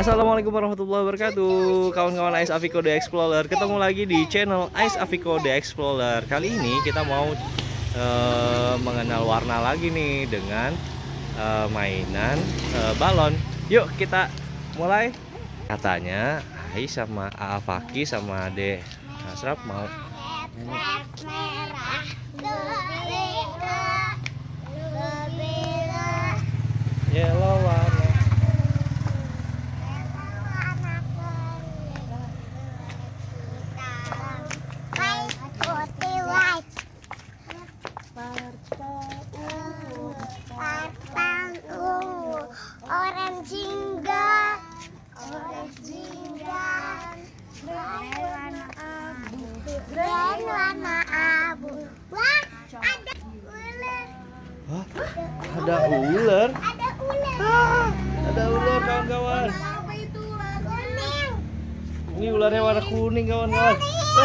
Assalamualaikum warahmatullahi wabarakatuh. Kawan-kawan Ais Afiko The Explorer, ketemu lagi di channel Ais Afiko The Explorer. Kali ini kita mau mengenal warna lagi nih dengan mainan balon. Yuk kita mulai. Katanya Ais sama Afaki sama Ade Asraf mau yellow warna. Orange jingga, warna abu. Wah, ada ular. Hah? Ada ular? Ada ular. Ada ular kawan-kawan. Apa itu? Kuning. Ini ularnya warna kuning kawan-kawan.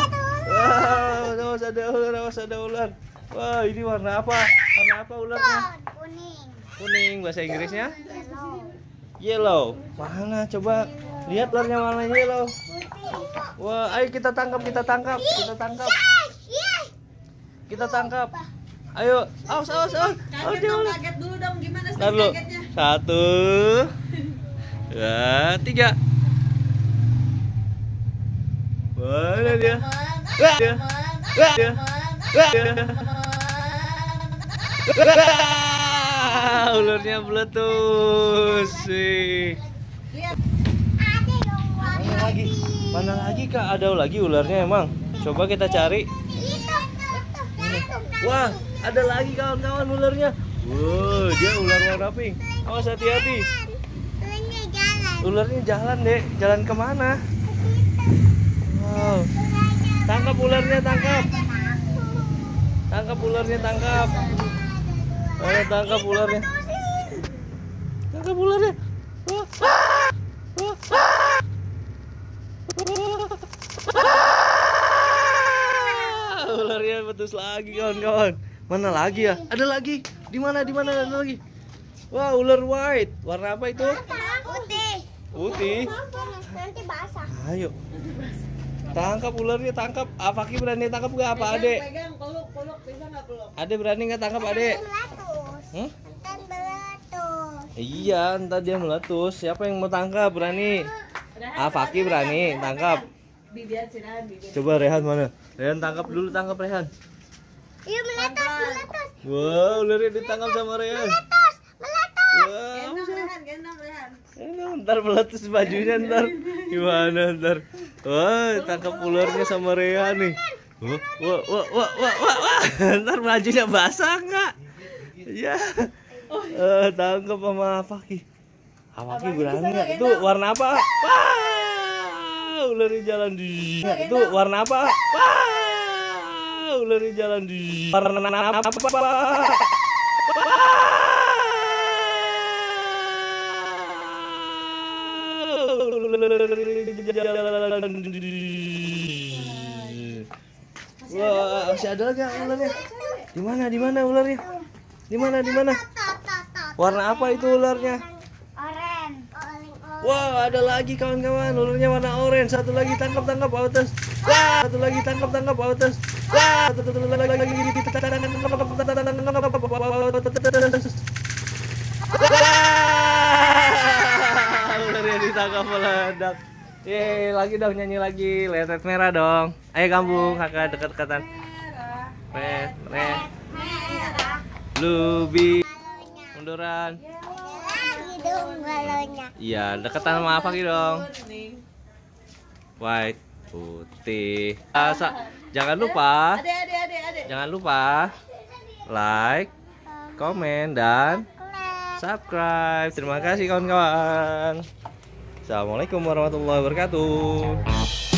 Awas ada ular, awas ada ular. Wah, ini warna apa? Warna apa ularnya? Kuning. Kuning, bahasa Inggrisnya? Yellow. Mana coba lihat ularnya warna yellow. Wah, ayo kita tangkap, kita tangkap, kita tangkap. Kita tangkap. Ayo, awas, awas, awas. Kaget dulu dong, gimana sih Ntar dulu. kagetnya? 1, 2, 3. Mana dia? Wah, dia. Wah, dia. Wah, dia. Wah, ularnya meletus sih. Ada dong warna Mana lagi? Mana lagi Kak? Ada lagi ularnya emang. Coba kita cari. itu. Wah, ada lagi kawan-kawan ularnya. Wow, dia ular warna pink. Awas hati-hati. Ini jalan. Ularnya jalan deh. Jalan kemana? Wow. Tangkap ularnya, tangkap. Tangkap ularnya, tangkap. Ayo tangkap ularnya. Tangkap ularnya. Wah. Wah. Ularnya betus lagi kawan-kawan. Mana lagi ya? Ada lagi. Di mana? Di mana ada lagi? Wah, ular white. Warna apa itu? Putih. Putih. Nanti basah. Ayo. Tangkap ularnya, tangkap. Afaki berani tangkap gak apa Ade? Pegang, peluk, bisa nggak peluk? Ade berani nggak tangkap Ade? Meletus. Hmm? Kan meletus. Iya, ntar dia meletus. Siapa yang mau tangkap? Berani? Afaki berani tangkap. Bibian si Rehan, bibian. Coba Rehan mana? Rehan tangkap dulu, tangkap Rehan. Iya meletus. Wow, ularnya ditangkap sama Rehan. Meletus. Wow. Gendong Rehan. Ntar meletus bajunya ntar. Gimana ntar? Wah, tangkap ularnya sama Rehan nih. Wah. Ntar bajunya basah nggak? Ya. Tangkap sama Afaki. Afaki berani nggak? Itu warna apa? Wah, ularnya jalan di. Itu warna apa? Wah, ularnya jalan di. Warna apa? Wah, masih ada lagi ularnya. Di mana? Di mana ularnya? Di mana? Di mana? Warna apa itu ularnya? Orange. Wah, ada lagi kawan-kawan. Ularnya warna orange. Satu lagi tangkap atas. Wah, satu lagi tangkap atas. Wah, satu lagi ularnya ditangkap meledak. Yeay, lagi dong nyanyi lagi. Letet merah dong. Ayo gabung, kakak dekat-dekatan. Red, Lubi. Munduran. Lagi dong balonnya. Iya, deketan sama apa dong. White, putih. Jangan lupa. Ade. Jangan lupa like, komen, dan subscribe. Terima kasih kawan-kawan. Assalamualaikum warahmatullahi wabarakatuh.